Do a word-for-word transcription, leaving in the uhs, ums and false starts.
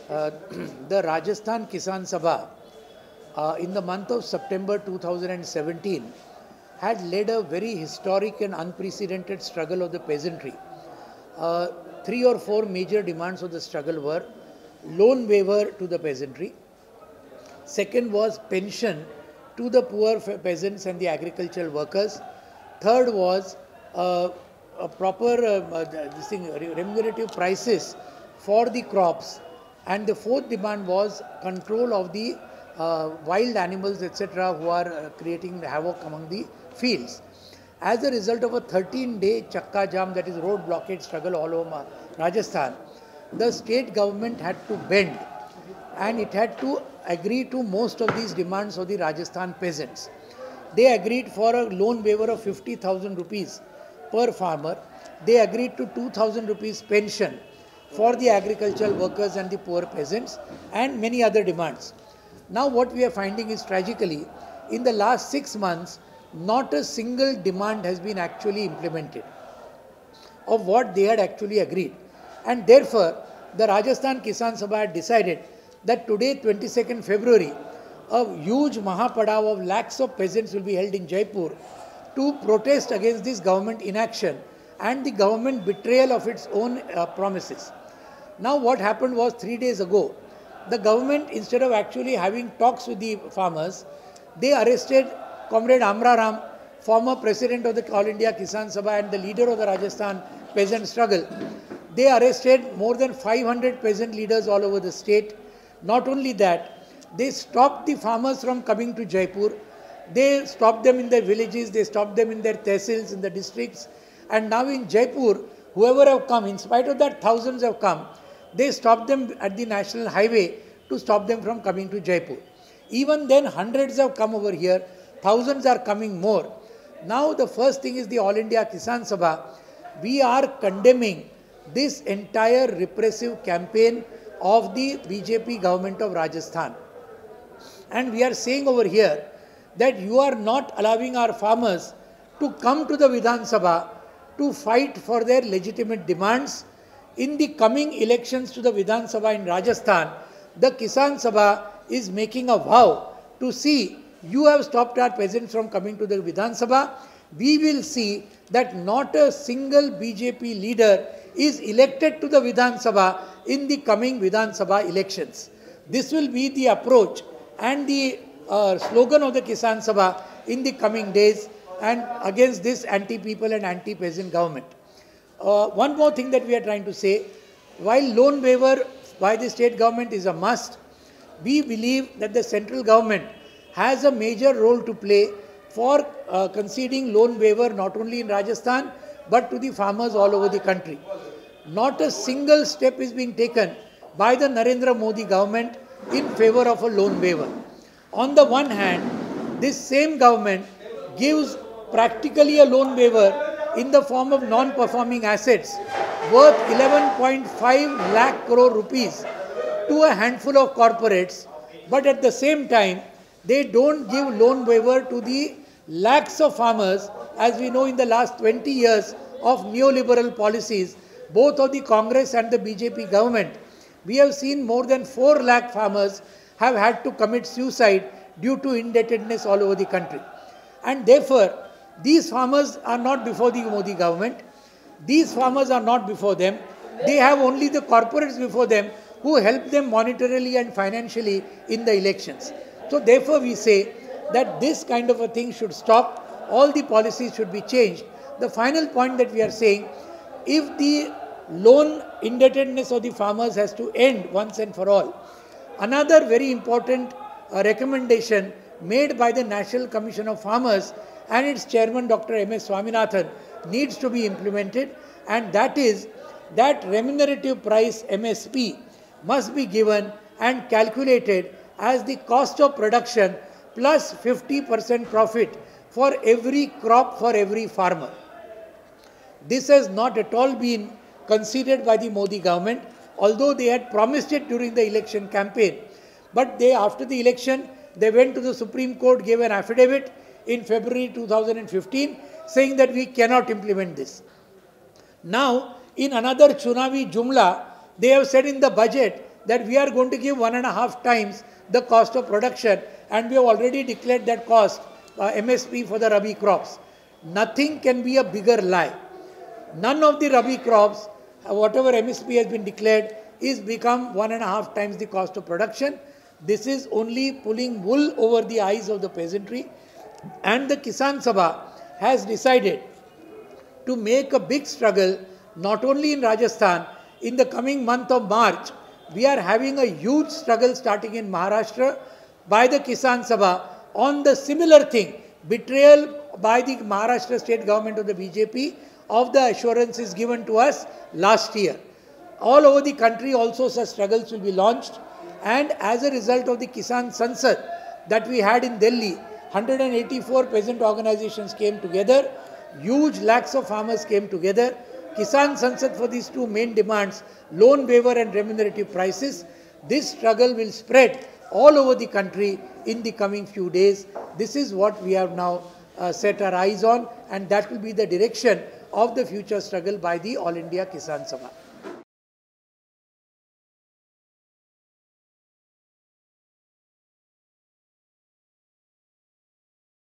uh, the Rajasthan Kisan Sabha uh, in the month of September two thousand seventeen had led a very historic and unprecedented struggle of the peasantry. Uh, three or four major demands of the struggle were loan waiver to the peasantry. Second was pension to the poor peasants and the agricultural workers. Third was uh, a proper uh, this thing, remunerative prices for the crops. And the fourth demand was control of the uh, wild animals, et cetera, who are uh, creating havoc among the fields. As a result of a thirteen day chakka jam, that is road blockade struggle all over Rajasthan, the state government had to bend and it had to agree to most of these demands of the Rajasthan peasants. They agreed for a loan waiver of fifty thousand rupees per farmer. They agreed to two thousand rupees pension for the agricultural workers and the poor peasants, and many other demands. Now what we are finding is, tragically, in the last six months, not a single demand has been actually implemented of what they had actually agreed. And therefore, the Rajasthan Kisan Sabha had decided that today, twenty-second February, a huge Mahapadav of lakhs of peasants will be held in Jaipur to protest against this government inaction and the government betrayal of its own uh, promises. Now what happened was, three days ago, the government, instead of actually having talks with the farmers, they arrested Comrade Amra Ram, former president of the All India Kisan Sabha and the leader of the Rajasthan peasant struggle. They arrested more than five hundred peasant leaders all over the state. Not only that, they stopped the farmers from coming to Jaipur. They stopped them in their villages, they stopped them in their tehsils, in the districts. And now in Jaipur, whoever have come, in spite of that thousands have come, they stopped them at the national highway to stop them from coming to Jaipur. Even then, hundreds have come over here, thousands are coming more. Now the first thing is the All India Kisan Sabha. We are condemning this entire repressive campaign of the B J P government of Rajasthan. And we are saying over here that you are not allowing our farmers to come to the Vidhan Sabha to fight for their legitimate demands. In the coming elections to the Vidhan Sabha in Rajasthan, the Kisan Sabha is making a vow to see, you have stopped our peasants from coming to the Vidhan Sabha. We will see that not a single B J P leader is elected to the Vidhan Sabha in the coming Vidhan Sabha elections. This will be the approach and the uh, slogan of the Kisan Sabha in the coming days and against this anti-people and anti-peasant government. Uh, one more thing that we are trying to say, while loan waiver by the state government is a must, we believe that the central government has a major role to play for uh, conceding loan waiver not only in Rajasthan but to the farmers all over the country. Not a single step is being taken by the Narendra Modi government in favor of a loan waiver. On the one hand, this same government gives practically a loan waiver in the form of non-performing assets worth eleven point five lakh crore rupees to a handful of corporates, but at the same time, they don't give loan waiver to the lakhs of farmers. As we know, in the last twenty years of neoliberal policies, both of the Congress and the B J P government, we have seen more than four lakh farmers have had to commit suicide due to indebtedness all over the country. And therefore, these farmers are not before the Modi government. These farmers are not before them. They have only the corporates before them who help them monetarily and financially in the elections. So therefore, we say that this kind of a thing should stop. All the policies should be changed. The final point that we are saying, if the loan indebtedness of the farmers has to end once and for all, another very important uh, recommendation made by the National Commission of Farmers and its chairman, Doctor M S Swaminathan, needs to be implemented, and that is that remunerative price M S P must be given and calculated as the cost of production plus fifty percent profit for every crop for every farmer. This has not at all been considered by the Modi government, although they had promised it during the election campaign. But they, after the election, they went to the Supreme Court, gave an affidavit in February two thousand fifteen saying that we cannot implement this. Now, in another Chunavi Jumla, they have said in the budget that we are going to give one and a half times the cost of production, and we have already declared that cost, uh, M S P for the Rabi crops. Nothing can be a bigger lie. None of the Rabi crops, uh, whatever M S P has been declared, is become one and a half times the cost of production. This is only pulling wool over the eyes of the peasantry. And the Kisan Sabha has decided to make a big struggle, not only in Rajasthan. In the coming month of March, we are having a huge struggle starting in Maharashtra by the Kisan Sabha on the similar thing, betrayal by the Maharashtra state government of the B J P of the assurances given to us last year. All over the country also such struggles will be launched, and as a result of the Kisan Sansad that we had in Delhi, one hundred eighty-four peasant organizations came together, huge lakhs of farmers came together. Kisan Sansad for these two main demands, loan waiver and remunerative prices. This struggle will spread all over the country in the coming few days. This is what we have now uh, set our eyes on, and that will be the direction of the future struggle by the All India Kisan Sabha.